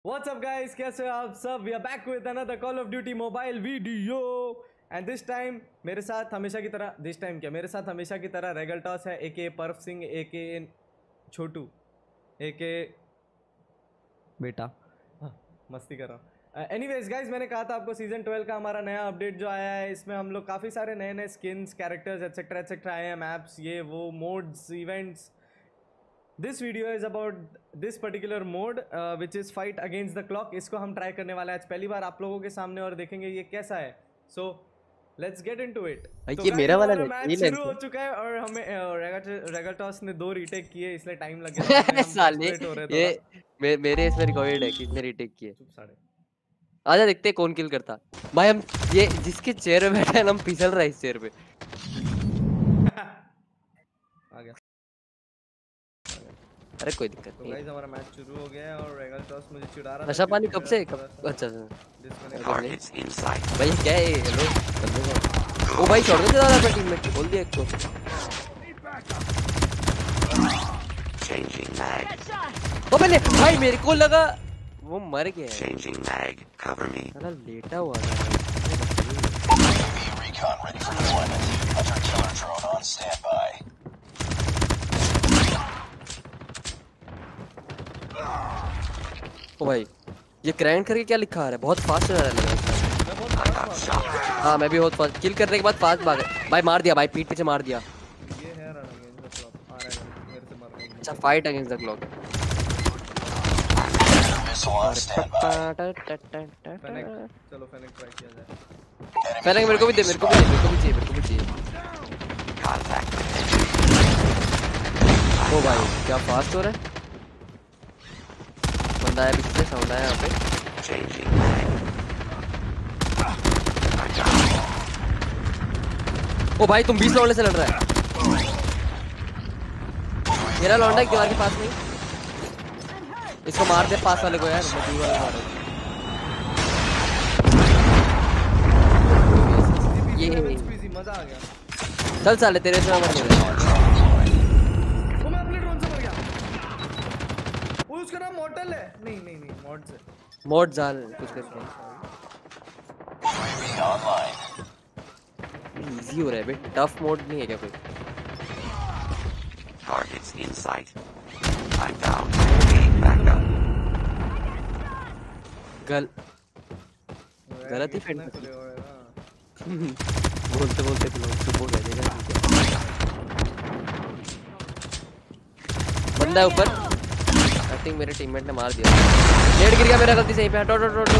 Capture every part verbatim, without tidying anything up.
What's up guys, कैसे हो आप सब? We are back with another Call of Duty mobile video and this time मेरे साथ हमेशा की तरह this time क्या मेरे साथ हमेशा की तरह रेगल टॉस है, एके पर्फ सिंह, एके छोटू, एके बेटा। हाँ, मस्ती कर रहा हूँ। एनीवेज गाइज, मैंने कहा था आपको सीजन ट्वेल्व का हमारा नया अपडेट जो आया है, इसमें हम लोग काफ़ी सारे नए नए स्किन्स, कैरेक्टर्स एटसेट्रा एटसेट्रा आए हैं, मैप्स, ये वो modes, events. This video is about this particular mode which is fight against the clock. इसको हम ट्राई करने वाले हैं आज पहली बार आप लोगों के सामने और देखेंगे ये कैसा है। So let's get into it. तो ये मेरा वाला मैच शुरू हो चुका है और हमें रेगलटॉस ने दो रीटेक किए, इसलिए टाइम लग गया था। हम साले हो रहे ये मे, मेरे इसमें रिकॉर्डेड है कितने रीटेक किए। चुप साढ़े आजा देखते हैं कौन किल करता। भाई हम ये जिसके चेयर पे बैठे हैं हम फिसल रहे हैं इस चेयर पे। आ गया। अरे कोई दिक्कत तो नहीं। गाइस हमारा मैच शुरू हो गया है और रेगलटॉस मुझे चिढ़ा रहा था। नशा पानी कब से कब? अच्छा भाई क्या है? हेलो ओ भाई छोड़ दे दादा अपना टीममेट बोल दिया एक को। Changing mag. ओ पहले भाई मेरे को लगा वो मर गया है। Changing mag. Cover me. साला लेटा हुआ था। Recon ready for deployment. Hunter killer drone on standby. ओ भाई ये क्रैंक करके क्या लिखा आ रहा है? बहुत फास्ट चल रहा है। हाँ मैं भी बहुत फास्ट किल करने के बाद फास्ट भाग भाई मार दिया भाई पीठ पीछे मार दिया। ये है रन अगेंस्ट द क्लॉक। आ रहा है मेरे से मार रहा है। अच्छा fight against the clock. Missile on standby. Fennec, चलो फेनेक ट्राई किया जाए। फेनेक मेरे को भी दे मेरे को भी दे मेरे को भी चाहिए मेरे को भी चाहिए। ओ भाई क्या फास्ट हो रहा है। बंदा है पीछे साउंड आया यहाँ पे। ओ भाई तुम बीस लौंडे से लड़ रहा है। मेरा लौंडा दीवार के पास नहीं। इसको मार दे पास वाले को यार। मैं दूर वाले मार ये मजा आ गया। चल साले तेरे से मर गया। वो मैं अपने ड्रोन से मर गया। वो उसका नाम मॉर्टल है। नहीं नहीं नहीं मॉड से मॉड जाल कुछ करके Online. इजी हो रहा है बे। टफ मोड नहीं है क्या कोई? Targets in sight. I'm down. Back up. गल गलत ही फेंट बोलते बोलते चुप हो गया। बंदा है ऊपर। आई थिंक मेरे टीममेट ने मार दिया। नेट गिर गया मेरा गलती से। यहीं पे हटो हटो हटो।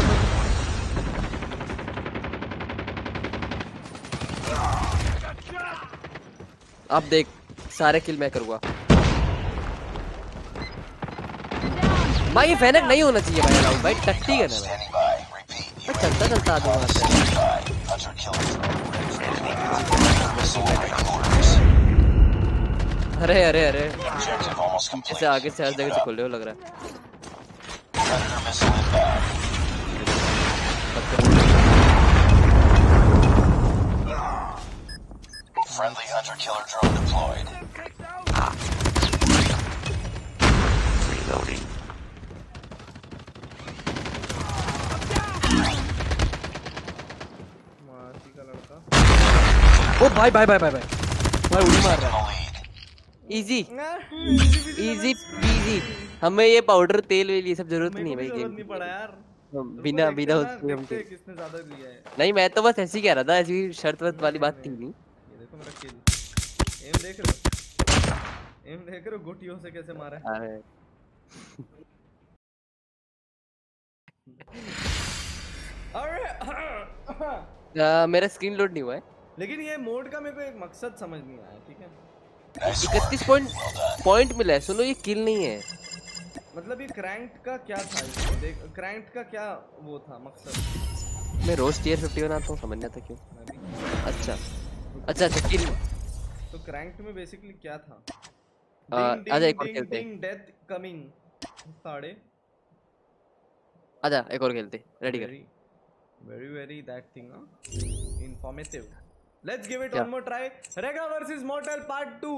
अब देख सारे किल मैं करूंगा। भाई ये फेनेक नहीं होना चाहिए भाई। अलाउड भाई टट्टी है ना भाई। Repeat. चलता चलता आदमी मारता है। Hunter killer drone ready for deployment. Missile headquarters. अरे अरे अरे Objective almost complete. ऐसे आगे से हर जगह से खुल रहे हो लग रहा है। Predator missile inbound. Friendly hunter killer drone deployed. Reloading. मासी का लड़का। ओ भाई भाई भाई भाई भाई भाई उड़ी मार रहा है। Lead. Easy easy easy. हमें ये पाउडर तेल वेल ये सब जरूरत नहीं है भाई गेम नहीं पड़ा यार। बिना बिना उसके हम देखते किसने ज्यादा लिया है। नहीं मैं तो बस ऐसे ही कह रहा था। ऐसी शर्त वर्त वाली बात थी नहीं। ये देखो मेरा किल। एम देख रहे हो? एम देख रहे हो गोटियों से कैसे मारा है? अरे आ, मेरा स्क्रीन लोड नहीं हुआ है। लेकिन ये मोड का मेरे को एक मकसद समझ नहीं आया। ठीक है इकतीस पॉइंट पॉइंट मिला है। सुनो ये किल नहीं है। मतलब ये क्रैंक का क्या था? देख क्रैंक का क्या वो था मकसद? मैं रोज टियर फिफ्टी बनाता हूँ समझ नहीं आता क्यों। मैं भी। अच्छा अच्छा अच्छा किल। तो क्रैंक में बेसिकली क्या था? आजा एक और खेलते हैं। डेथ कमिंग साढ़े। आजा एक और खेलते रेडी कर। Very very that thing informative. Let's give it क्या? One more try. रेगा वर्सेस मॉर्टल पार्ट टू।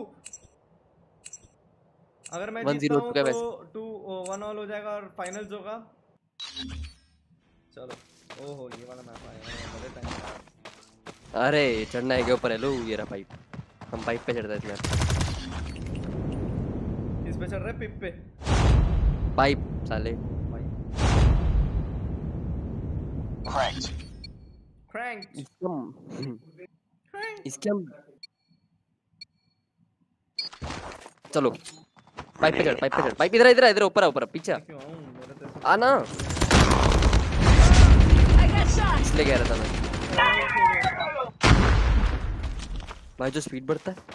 अगर मैं वन जीतता जीरो हूं हो चुका है तो टू वन ऑल हो जाएगा और फाइनल्स होगा। चलो ओहो ये वाला मैप आया है बड़े टाइम बाद। अरे चढ़ना है के ऊपर है लो ये रहा पाइप हम पाइप पे चढ़ते हैं इसमें किस पे चढ़ रहे पिप पे पाइप साले भाई Cranked. क्रैंक इसके हम इसके हम चलो पाइप पे चढ़ पाइप पे चढ़ पाइप इधर इधर इधर ऊपर ऊपर पीछे क्यों आऊं मेरा तो आना इसलिए कह रहा था मैं भाई जो स्पीड बढ़ता है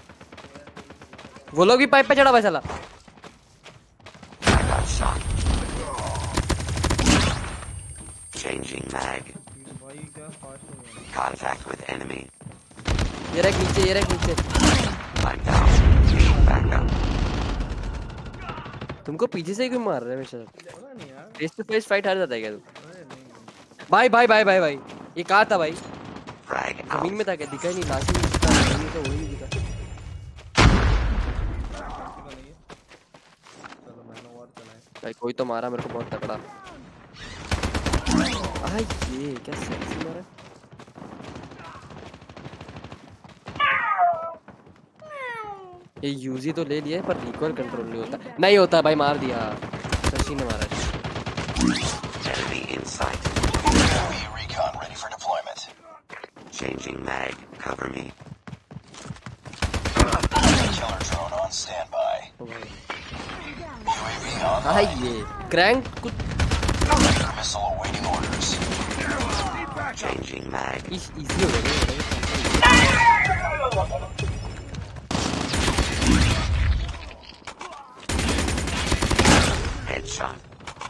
वो लोग भी पाइप पे चढ़ा भाई साला I got shot. Changing mag. भाई क्या फास्ट हो गया Contact with enemy. ये रख नीचे ये रख नीचे I'm down. Need backup. तुमको पीछे से क्यों मार रहे हैं हमेशा पता नहीं यार फेस टू फेस फाइट हार जाता है क्या तू अरे नहीं भाई भाई भाई भाई भाई ये कहा था भाई Frag जमीन out. में था क्या दिखा ही नहीं लाश ही नहीं दिखा नहीं तो वही नहीं दिखा किसी को नहीं है चलो मैंने और चलाए भाई कोई तो मारा मेरे को बहुत तगड़ा आई ये क्या सेक्सी मारा ये यूजी तो ले लिया है पर रिकॉल कंट्रोल नहीं होता नहीं होता भाई मार दिया शशि ने मारा Enemy in sight. Enemy recon ready for deployment. Changing mag. Cover me. Killer drone on standby. ओ भाई U A V online. आई ये क्रैंक कुछ Predator missile awaiting orders. Changing mag. Easy हो गया Headshot.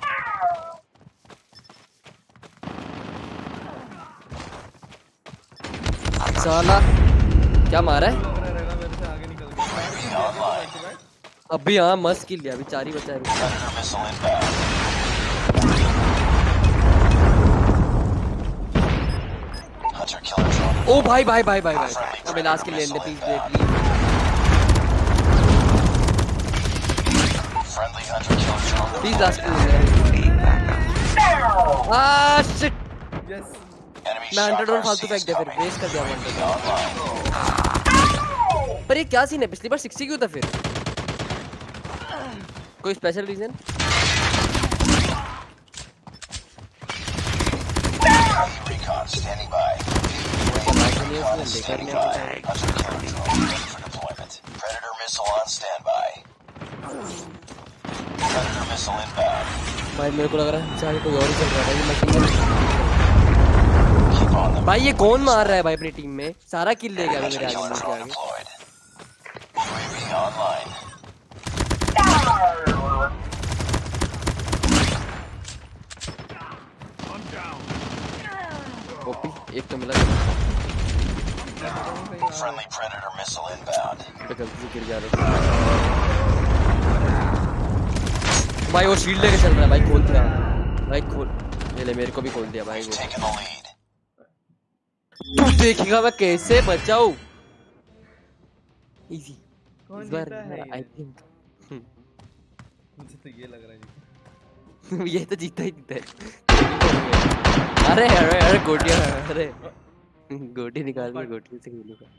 साला क्या मारा है लग रहा रहेगा मेरे से आगे निकल गया अभी हाँ मस्त किल लिया अभी चार ही बचा है Predator missile inbound. Hunter killer drone. ओ भाई भाई भाई भाई भाई अबे लास्ट किल लेने please please Friendly hunter killer drone. Please last kill ले Need backup. Ah shit yes Enemy मैं हंड्रेड और shotgun फालतू फेंक sees दिया फिर coming. वेस्ट कर दिया U A V hundred online. पर ये क्या सीन है पिछली बार सिक्सटी क्यों था फिर कोई special reason Recon standing by. Recon is standing by. Hunter killer drone ready for deployment. Predator missile on standby. Predator missile inbound. भाई मेरे को लग रहा है चाहे कोई और ही चल रहा है ये machine gun Keep on them. भाई ये कौन मार रहा है भाई अपनी टीम में सारा किल ले गया Hunter मेरे आगे killer मेरे drone आगे deployed. U A V online. OP एक तो मिला Friendly Predator missile inbound. तो गलती से गिर जा रहा भाई वो शील्ड लेके चल रहा है भाई खोल दिया भाई खोल ये ले मेरे को भी खोल दिया भाई We've वो taken the lead. तू देखेगा मैं कैसे बचाऊं इजी कौन इस बार जीता है आई ये? थिंक मुझे तो ये लग रहा है जी ये तो जीता ही जीता है अरे अरे अरे गोटियां अरे गोटी निकाल के गोटी से खेलूंगा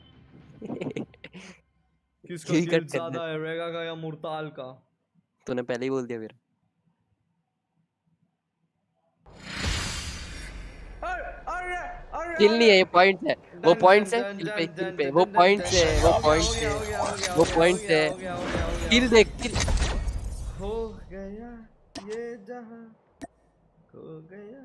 किसका यही किल करते हैं। ज्यादा है रेगा का या मुर्ताल का तूने पहले ही बोल दिया फिर अरे अरे अरे किल नहीं है ये पॉइंट्स है वो डन, पॉइंट्स है done, kill done, pay done, kill done, pay done, वो डन, पॉइंट्स डन, है डन, वो हो गया, पॉइंट्स हो है गया, हो गया, वो हो गया, पॉइंट्स हो है गया, हो गया, हो गया, किल देख किल हो गया ये जहां खो गया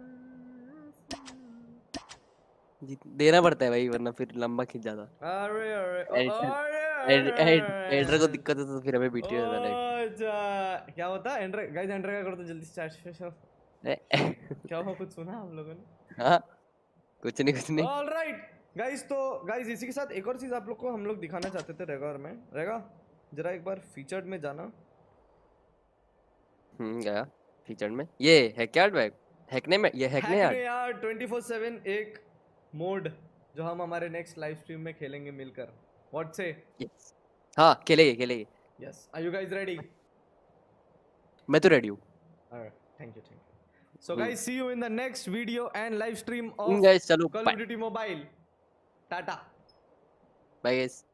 जीत- देना पड़ता है भाई वरना फिर लंबा खींच जाता अरे अरे एडिटर- अरे एड- एड- एडिटर को दिक्कत है तो फिर हमें बीटी हो जाता अच्छा क्या होता है एंड्रे गाइस एंड्रे का करो तो जल्दी स्टार्ट है क्या हुआ कुछ सुना आप लोगों ने हाँ कुछ नहीं कुछ नहीं ऑलराइट गाइस तो गाइस इसी के साथ एक और चीज आप लोग को हम लोग दिखाना चाहते थे रेगा में रेगा जरा एक बार फीचर्ड में जाना हम्म गया फीचर में ये है क्या बैग हैकने में ये हैकने यार यार ट्वेंटी फोर सेवन एक मोड जो हम हमारे नेक्स्ट लाइव स्ट्रीम में खेलेंगे मिलकर व्हाट से Yes. हाँ खेलेंगे खेलेंगे yes are you guys ready मैं तो रेडी हूँ thank you thank you So guys, see you in the next video and live stream of guys, चलो Call bye of Duty Mobile. Tata. bye guys.